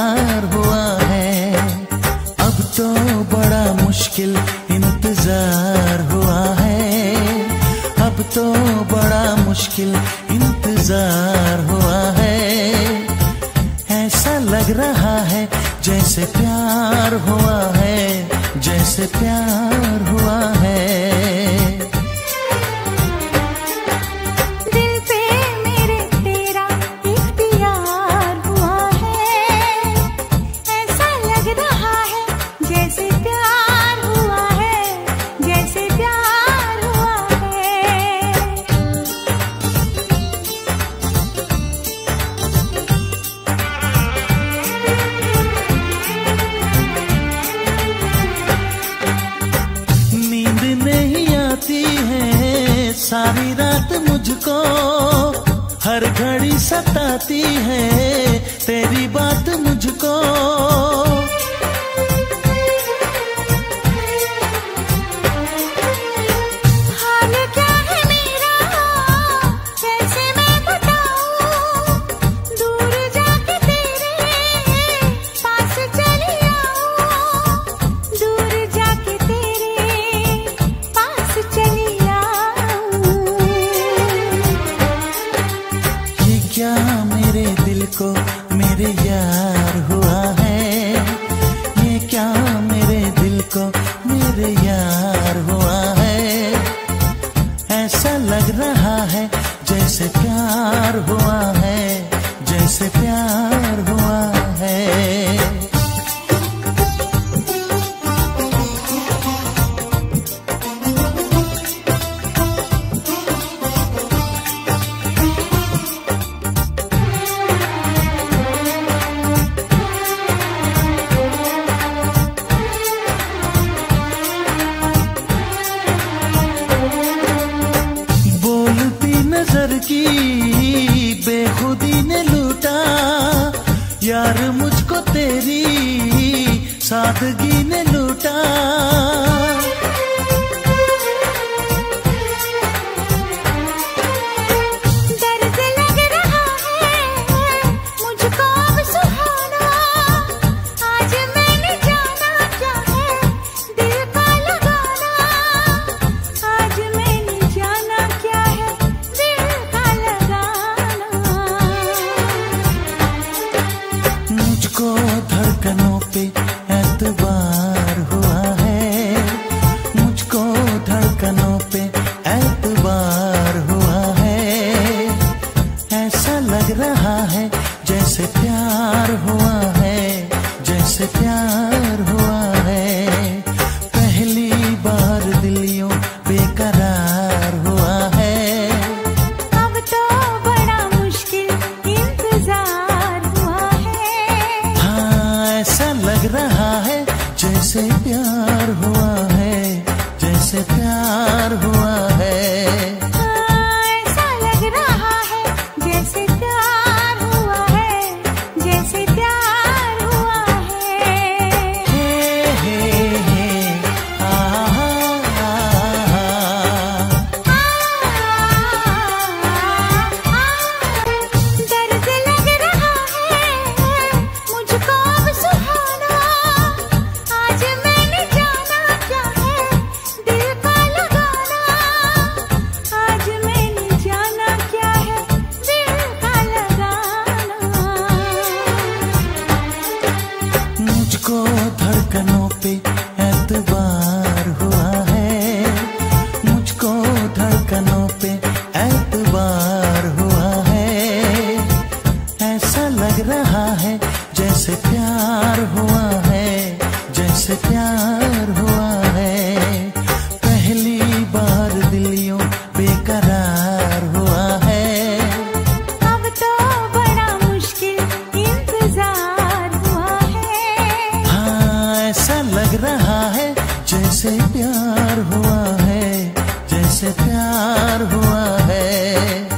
प्यार हुआ है। अब तो बड़ा मुश्किल इंतजार हुआ है, अब तो बड़ा मुश्किल इंतजार हुआ है। ऐसा लग रहा है जैसे प्यार हुआ है, जैसे प्यार हुआ है। सारी रात मुझको हर घड़ी सताती है तेरी बात मुझको। हाल क्या है मेरा कैसे मैं बताऊं, दूर जाके तेरे पास चली आऊं, दूर जाके तेरे पास चली क्या मेरे दिल को मेरे यार हुआ है, ये क्या मेरे दिल को मेरे यार हुआ है। ऐसा लग रहा है जैसे प्यार हुआ है, जैसे प्यार हुआ है। नजर की बेखुदी ने लूटा यार मुझको, तेरी सादगी ने लूटा। दर्द लग रहा है मुझको अब सुहाना, आज मैंने जाना क्या है दिल का लगाना, आज मैंने जाना क्या है मुझको धड़कनों पे एतबार हुआ है, मुझको धड़कनों पे एतबार हुआ है। ऐसा लग रहा है जैसे प्यार हुआ है, जैसे प्यार हुआ है। पहली बार दिल यूं बेकरार हुआ है, अब तो बड़ा मुश्किल इंतजार हुआ है। हाँ ऐसा लग रहा है जैसे प्यार हुआ है, जैसे प्यार हुआ है। ऐसा लग रहा है जैसे प्यार हुआ है, जैसे प्यार हुआ है। दर्द लग रहा है मुझको अब सुहाना, आज मैंने जाना क्या है दिल का लगाना, आज मैंने जाना क्या है दिल का लगाना। मुझको धड़कनों पे एतबार हुआ है, मुझको धड़कनों पे एतबार हुआ है। ऐसा लग रहा है जैसे प्यार हुआ है, जैसे प्यार हुआ है। पहली बार दिल यूं बेकरार हुआ है, अब तो बड़ा मुश्किल इंतजार हुआ है। हाँ ऐसा लग रहा है जैसे प्यार हुआ है, जैसे प्यार हुआ है।